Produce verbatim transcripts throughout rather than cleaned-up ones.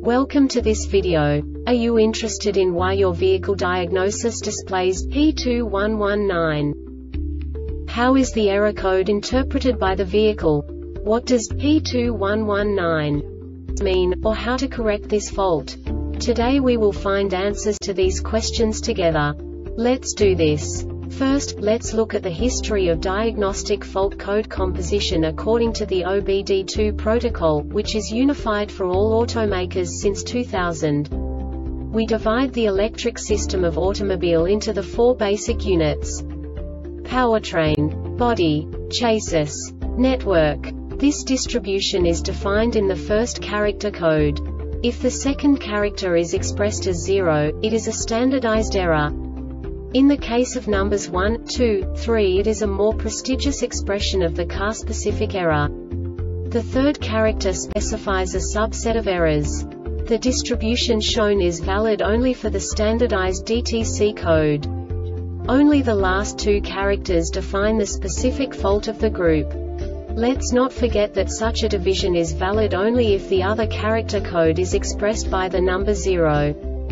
Welcome to this video. Are you interested in why your vehicle diagnosis displays P two one one nine? How is the error code interpreted by the vehicle? What does P two one one nine mean, or how to correct this fault? Today we will find answers to these questions together. Let's do this. First, let's look at the history of diagnostic fault code composition according to the O B D two protocol, which is unified for all automakers since two thousand. We divide the electric system of automobile into the four basic units: powertrain, body, chassis, network. This distribution is defined in the first character code. If the second character is expressed as zero, it is a standardized error. In the case of numbers one, two, three, it is a more prestigious expression of the car-specific error. The third character specifies a subset of errors. The distribution shown is valid only for the standardized D T C code. Only the last two characters define the specific fault of the group. Let's not forget that such a division is valid only if the other character code is expressed by the number zero.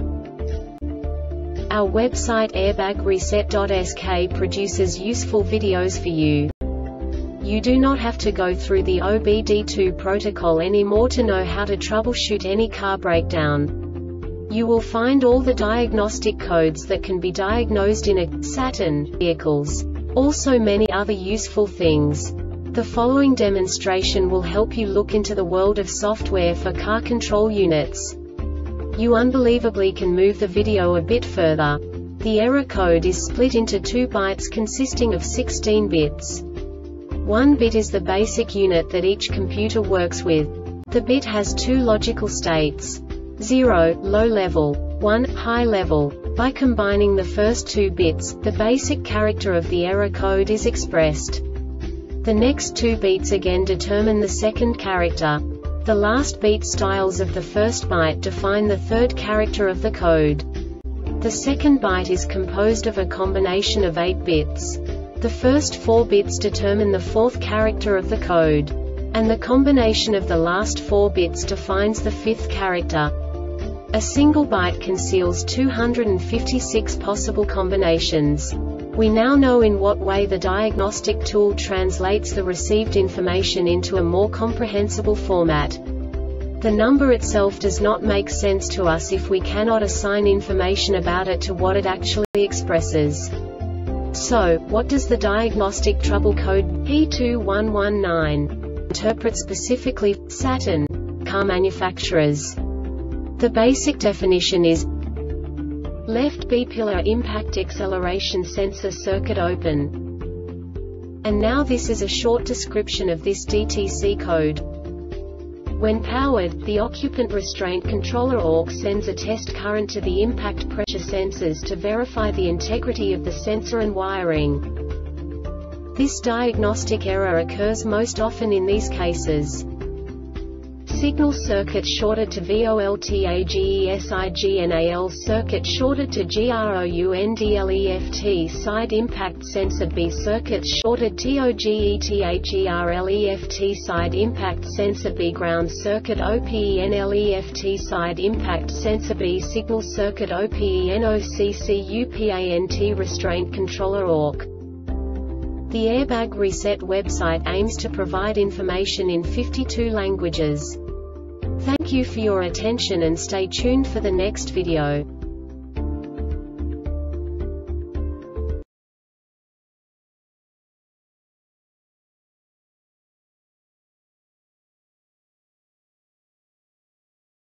Our website airbag reset dot S K produces useful videos for you. You do not have to go through the O B D two protocol anymore to know how to troubleshoot any car breakdown. You will find all the diagnostic codes that can be diagnosed in a Saturn vehicles. Also many other useful things. The following demonstration will help you look into the world of software for car control units. You unbelievably can move the video a bit further. The error code is split into two bytes consisting of sixteen bits. One bit is the basic unit that each computer works with. The bit has two logical states: zero, low level, one, high level. By combining the first two bits, the basic character of the error code is expressed. The next two beats again determine the second character. The last beat styles of the first byte define the third character of the code. The second byte is composed of a combination of eight bits. The first four bits determine the fourth character of the code. And the combination of the last four bits defines the fifth character. A single byte conceals two hundred fifty-six possible combinations. We now know in what way the diagnostic tool translates the received information into a more comprehensible format. The number itself does not make sense to us if we cannot assign information about it to what it actually expresses. So, what does the diagnostic trouble code P two one one nine interpret specifically for Saturn car manufacturers? The basic definition is: left B-pillar impact acceleration sensor circuit open. And now this is a short description of this D T C code. When powered, the occupant restraint controller O R C sends a test current to the impact pressure sensors to verify the integrity of the sensor and wiring. This diagnostic error occurs most often in these cases: signal circuit shorted to voltagesignal circuit shorted to groundleft side impact sensor B circuit shorted togetherleft side impact sensor B ground circuit openleft side impact sensor B signal circuit openOCCUPANT restraint controller O R C. The Airbag Reset website aims to provide information in fifty-two languages. Thank you for your attention and stay tuned for the next video.